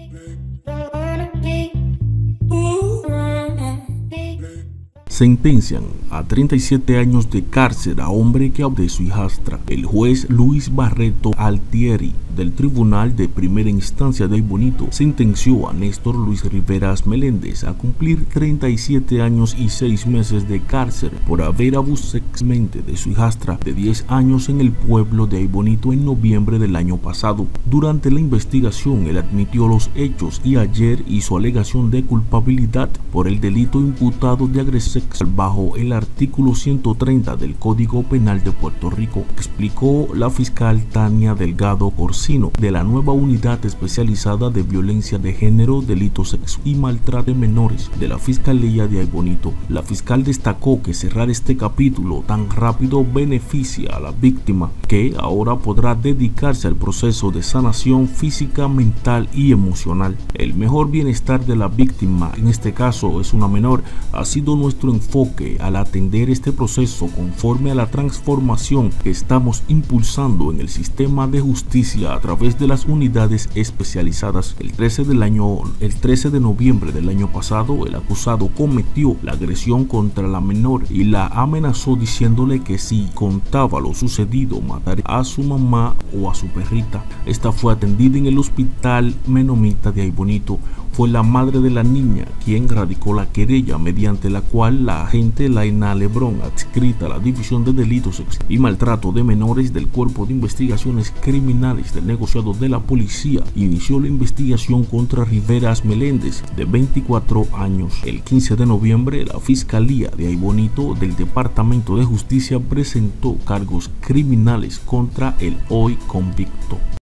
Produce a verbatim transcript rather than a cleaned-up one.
Sentencian a treinta y siete años de cárcel a hombre que abusó de su hijastra. El juez Luis Barreto Altieri del Tribunal de Primera Instancia de Aybonito sentenció a Néstor Luis Riveras Meléndez a cumplir treinta y siete años y seis meses de cárcel por haber abusado sexualmente de su hijastra de diez años en el pueblo de Aybonito en noviembre del año pasado. Durante la investigación, él admitió los hechos y ayer hizo alegación de culpabilidad por el delito imputado de agresión bajo el artículo ciento treinta del Código Penal de Puerto Rico, explicó la fiscal Tania Delgado Corsino de la nueva unidad especializada de violencia de género, delitos sexuales y maltrato de menores de la Fiscalía de Aybonito. La fiscal destacó que cerrar este capítulo tan rápido beneficia a la víctima, que ahora podrá dedicarse al proceso de sanación física, mental y emocional. El mejor bienestar de la víctima, en este caso es una menor, ha sido nuestro enfoque al atender este proceso conforme a la transformación que estamos impulsando en el sistema de justicia a través de las unidades especializadas. El trece del año, el trece de noviembre del año pasado, el acusado cometió la agresión contra la menor y la amenazó diciéndole que si contaba lo sucedido mataría a su mamá o a su perrita. Esta fue atendida en el hospital Menomita de Aybonito. Fue la madre de la niña quien radicó la querella, mediante la cual la agente Laina Lebrón, adscrita a la División de Delitos Sexuales y Maltrato de Menores del Cuerpo de Investigaciones Criminales del Negociado de la Policía, inició la investigación contra Riveras Meléndez, de veinticuatro años. El quince de noviembre, la Fiscalía de Aybonito del Departamento de Justicia presentó cargos criminales contra el hoy convicto.